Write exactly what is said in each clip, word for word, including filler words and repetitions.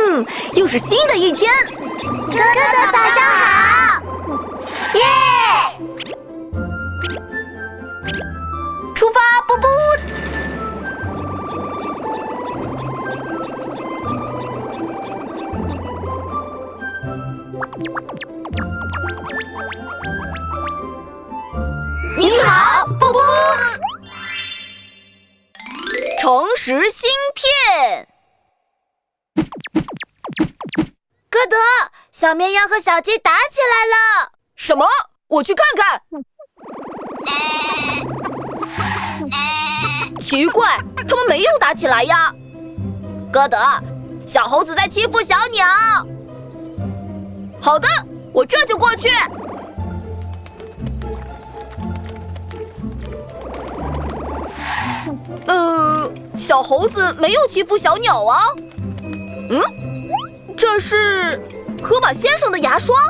嗯，又是新的一天。 哥哥早上好！耶！ 出发，布布！ 你好，布布。 诚实芯片。 哥德，小绵羊和小鸡打起来了。 什么？我去看看。奇怪，他们没有打起来呀。 哥德，小猴子在欺负小鸟。 好的，我这就过去。呃，小猴子没有欺负小鸟啊。嗯，这是河马先生的牙刷。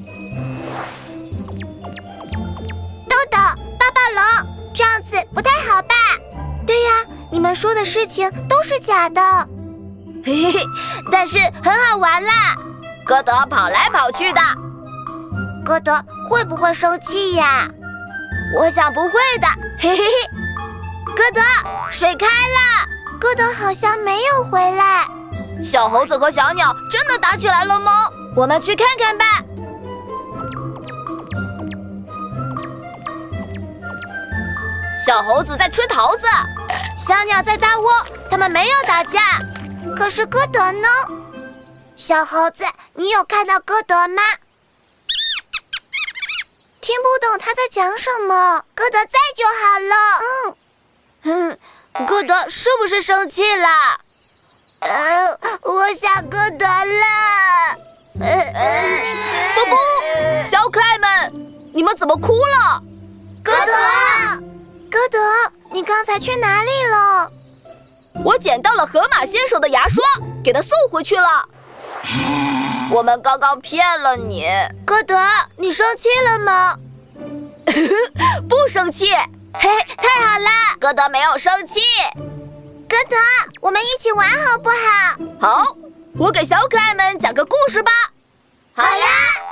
豆豆，抱抱龙，这样子不太好吧？对呀，你们说的事情都是假的。嘿嘿嘿，但是很好玩啦。 哥德跑来跑去的。 哥德会不会生气呀？我想不会的。嘿嘿嘿。哥德，水开了。哥德好像没有回来。 小猴子和小鸟真的打起来了吗？ 我们去看看吧。 小猴子在吃桃子， 小鸟在搭窝，他们没有打架。可是哥德呢？小猴子，你有看到哥德吗？听不懂他在讲什么。哥德在就好了。嗯，嗯，哥德是不是生气了？呃，我想哥德了。呃呃， 布布，小可爱们，你们怎么哭了？ 哥德，哥德，你刚才去哪里了？ 我捡到了河马先生的牙刷，给他送回去了。我们刚刚骗了你。 哥德，你生气了吗？ 不生气。 嘿，太好了， 哥德没有生气。 哥德，我们一起玩好不好？ 好，我给小可爱们讲个故事吧。 好呀。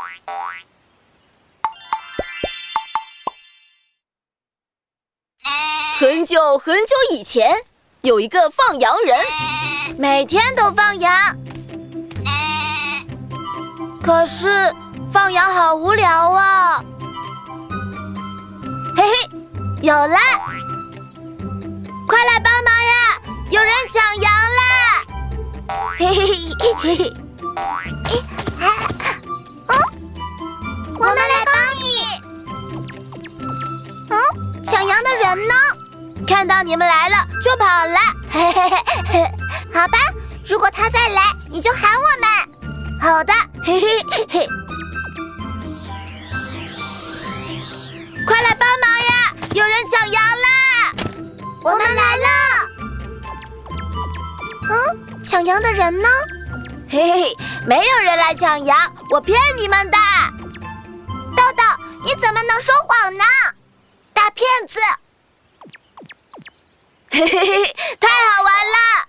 很久很久以前，有一个放羊人， 每天都放羊。可是放羊好无聊啊。嘿嘿，有了！快来帮忙呀！有人抢羊啦！嘿嘿嘿嘿嘿！嗯，我们来帮你。嗯，抢羊的人呢？看到你们来了就跑了。嘿嘿嘿，好吧，如果他再来，你就喊我们。好的，嘿嘿嘿。快来帮忙呀！有人抢羊啦！我们来了。嗯，抢羊的人呢？嘿嘿嘿，没有人来抢羊，我骗你们的。豆豆，你怎么能说谎呢？大骗子！嘿嘿嘿，太好玩了！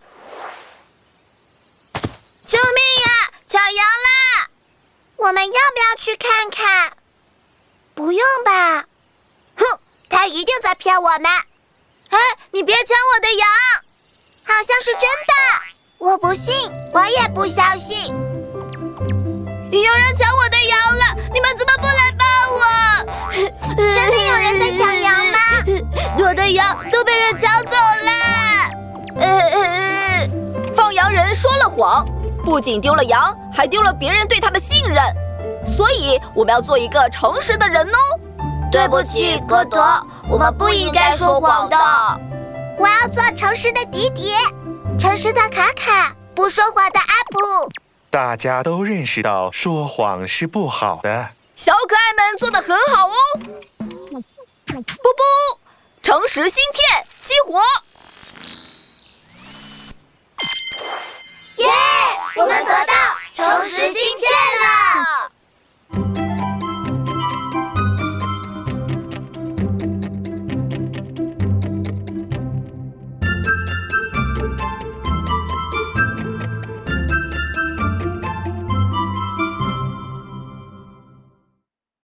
救命呀！抢羊啦！我们要不要去看看？不用吧。哼，他一定在骗我们！哎，你别抢我的羊！好像是真的，我不信，我也不相信。有人抢我的羊了，你们怎么不来帮我？真的有人在抢羊吗？我的羊都被人抢走了。呃呃， 放羊人说了谎，不仅丢了羊，还丢了别人对他的信任。所以我们要做一个诚实的人哦。 对不起，哥德，我们不应该说谎的。我要做诚实的迪迪，诚实的卡卡，不说谎的阿普。 大家都认识到说谎是不好的。 小可爱们做得很好哦。布布，诚实芯片激活。 耶！我们得到诚实芯片了。